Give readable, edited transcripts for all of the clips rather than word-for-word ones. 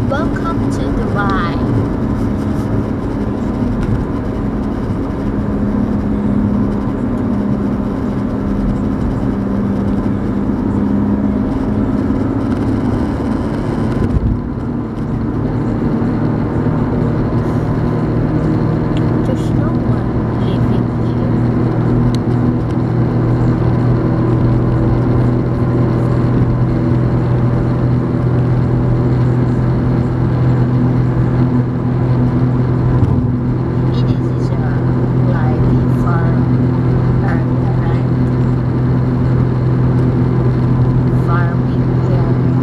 Welcome to Dubai. There's no one living here. It is like a farm area, right? Farming area.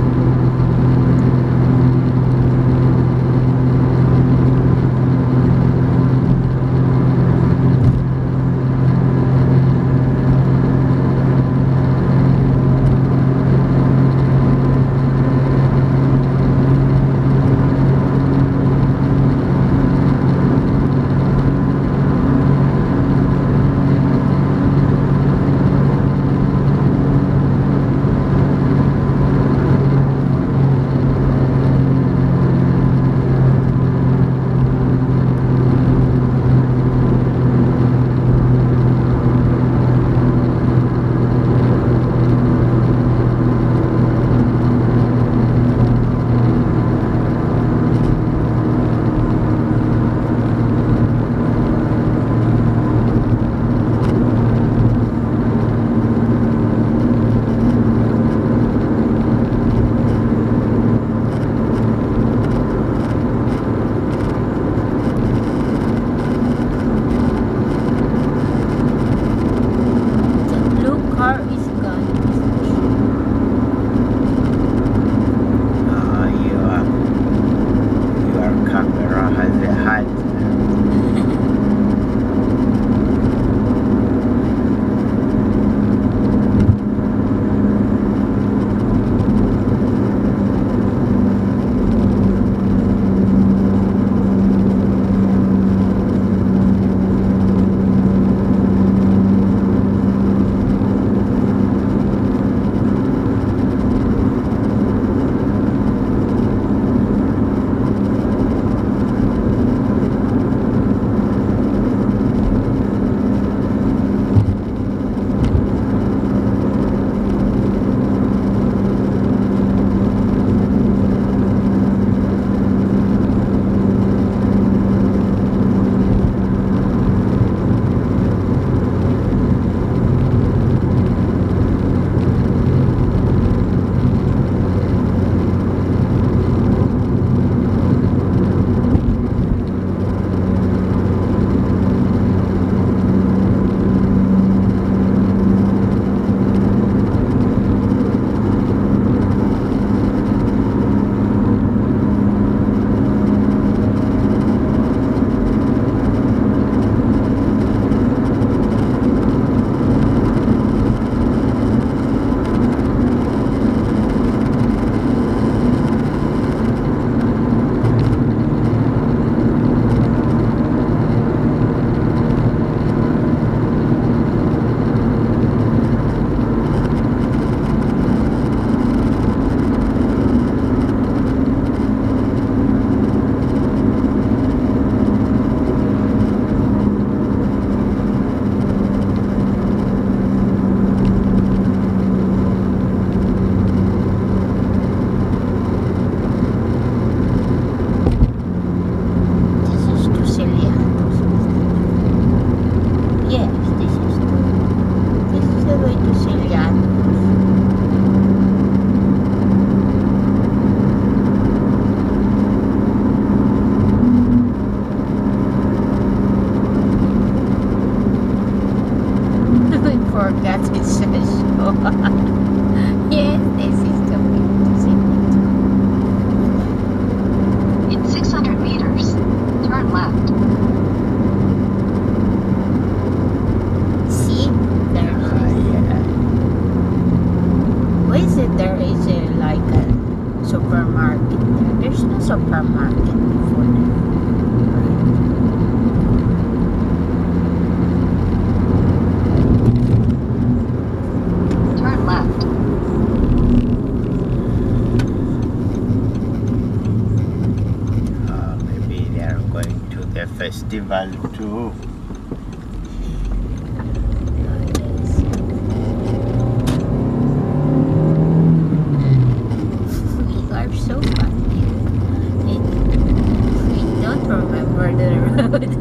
The blue car is gone. Your camera has a height. Forgot it says so. Yes, this is the way to see it. In 600 meters, turn left. See, there is. Why is it there is like a supermarket there? There's no supermarket before there. Turn left. festival too. We are so fun here. We don't remember the road.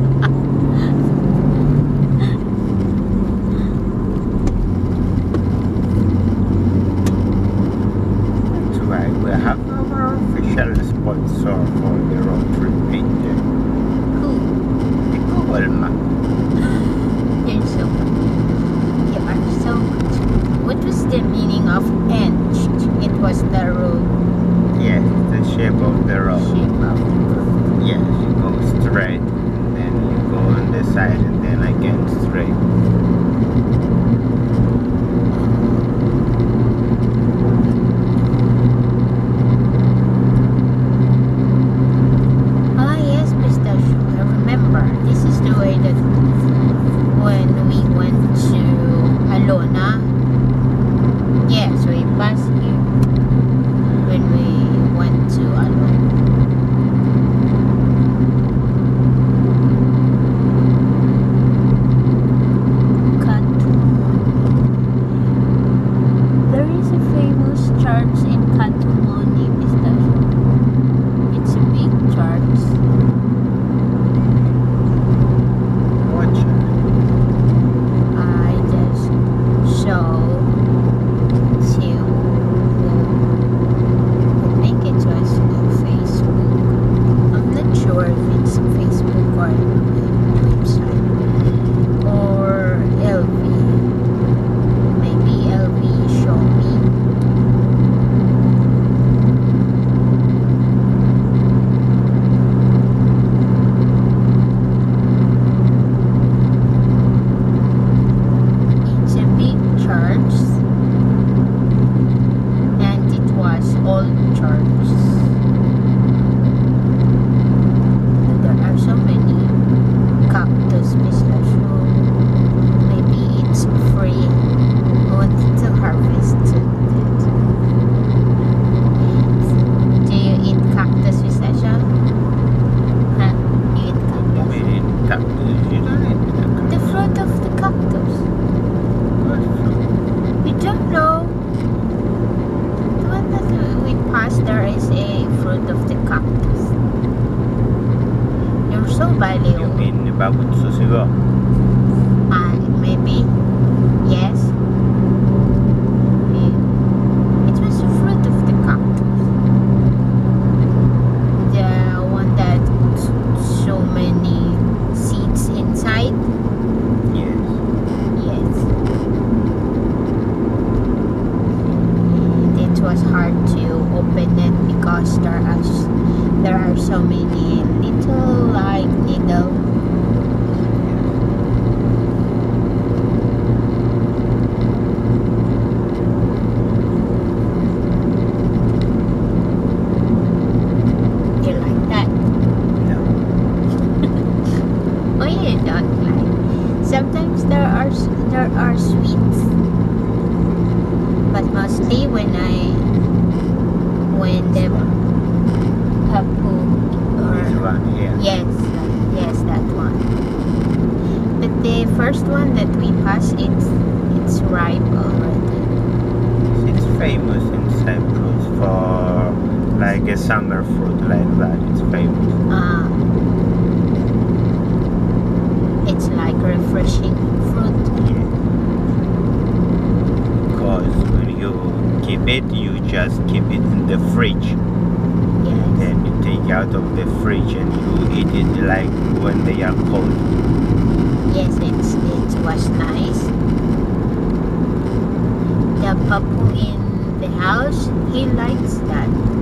That's why we have our official sponsor for the road trip painting. Who? The Google Map. You're so fun. You are so much. What was the meaning of ench? It was the road Yes, the shape of the road. shape of the road. Yes, you go straight, and then you go on the side, and then again straight. Ah, yes, pistachio. I remember. This is the way that when we went to Alona. Yes, we passed here when we went to Alona. There is a famous church in Katumoni, pistachio. It's a big church. Watch it. I just show to I think it was Facebook. I'm not sure if it's Facebook or website or LV. Maybe LV show me. It's a big church and it was old church. There are so many cactus pistachio. Maybe it's free. I wanted to harvest it. Do you eat cactus pistachio? Huh? You eat cactus? We need cactus. You don't need the The fruit of the cactus. We don't know. The one that we passed, there is a fruit of the cactus. You're so You valuable. mean babut susigo? Maybe. Yes. It was a fruit of the cactus. The one that so many seeds inside. Yes. Yes. And it was hard to open it because there are so many little like needle. You like that? No. Oh, you don't like. Sometimes there are sweets, but mostly when the papu This or one here. yes, that one. But the first one that we passed, it's ripe already. It's famous in Cyprus for like a summer fruit like that. It's famous. It's like refreshing fruit. Yeah. Because when you keep it, you just keep it in the fridge. Yes. Then you take out of the fridge and you eat it like when they are cold. Yes, it was nice. The papu in the house, he likes that.